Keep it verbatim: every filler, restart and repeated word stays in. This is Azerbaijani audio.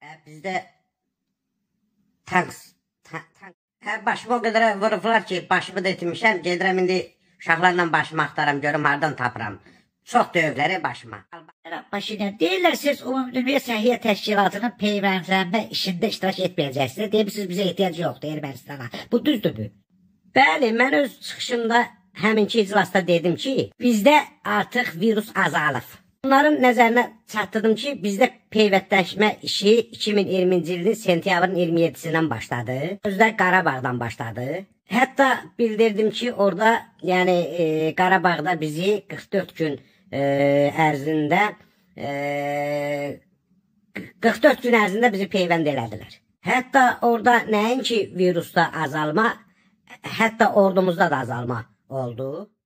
Bizdə tank, tank. Hə, başıma o qədər vurublar ki, başımı da itirmişəm. Gedirəm indi uşaqlarla başımı axtaram, görüm hardan tapıram. Çox döyüblər başıma. Paşinyan, deyirlər siz Ümumdünya Səhiyyə Təşkilatının peyvəndlənmə işində iştirak etməyəcəksiniz. Deyirsiniz, bizə ehtiyac yoxdur Ermənistana. Bu düzdür. Bəli, mən öz çıxışımda həminki iclasda dedim ki, bizdə artıq virus azalıb. Onların nəzərinə çatdırdım ki, bizdə peyvəndləşmə işi iki min iyirminci ilin sentyabrın iyirmi yeddisindən başladı. Özdə Qarabağdan başladı. Hətta bildirdim ki, orada, yəni e, Qarabağda bizi qırx dörd gün e, ərzində e, qırx dörd gün ərzində bizi peyvənd elədilər. Hətta orada nəinki virusda azalma, hətta ordumuzda da azalma oldu.